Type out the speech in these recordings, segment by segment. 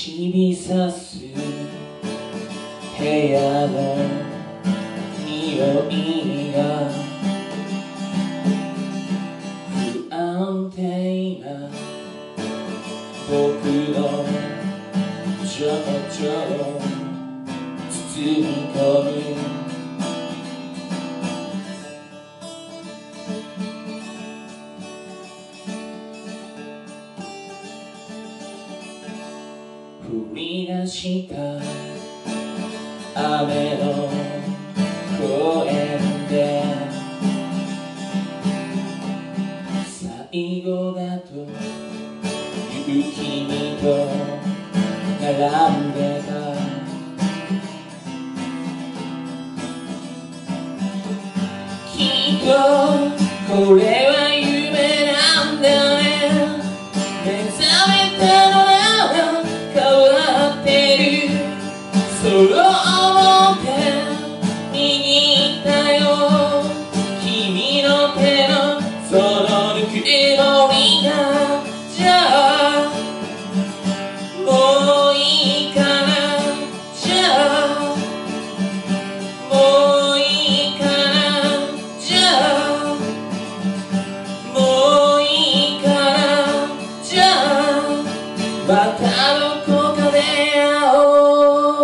指さす部屋の匂いが不安定な僕の情緒を包み込む降り出した雨の公園で最後だという君と並んでたきっとこれは夢なんだね目覚めたのそう思って握ったよ君の手のそのぬくもりがじゃあもういいかなじゃあもういいかなじゃあもういいかなじゃあまたどこかで会おう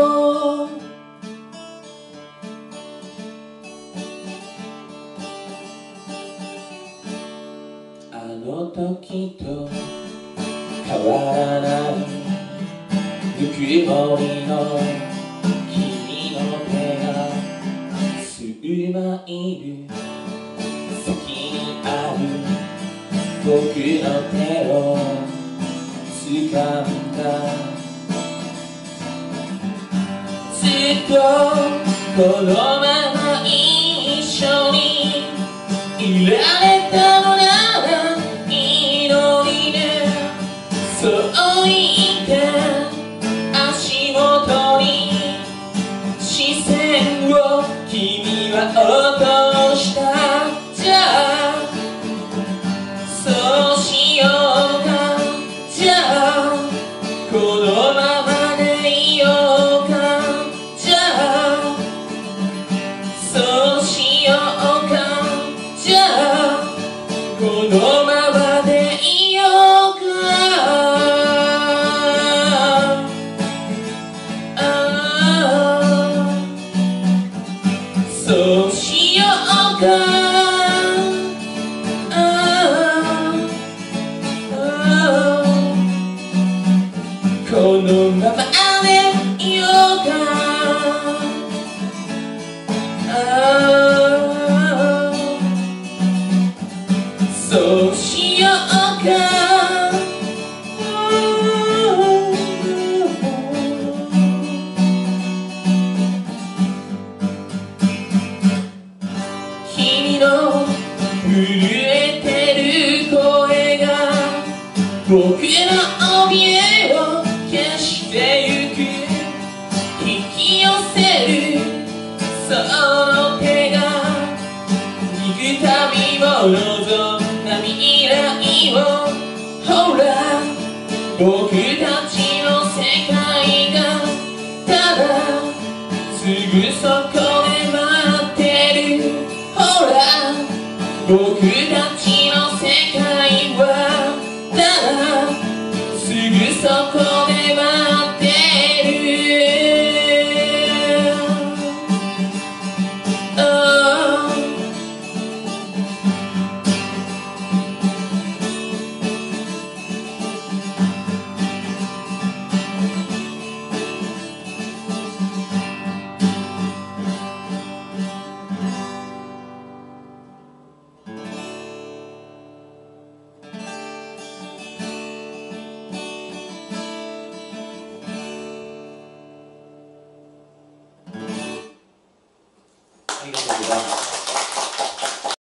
あの時と変わらないぬくもりの君の手が数マイル先にある僕の手を掴んだずっとこのまま一緒にいられたのならいいのにねそう言って足元に視線を君は落としたじゃあそうしようかじゃあこのままでいようかじゃあそうしようかじゃあこのままでいようかそうしようかこのままでいようかそうしようか君の震えてる声が僕の怯えを消してゆく引き寄せるその手が幾度も望んだ未来をほら僕たちの世界がただすぐそこで待ってるほら僕たちの世界はただすぐそこで待ってありがとうございます。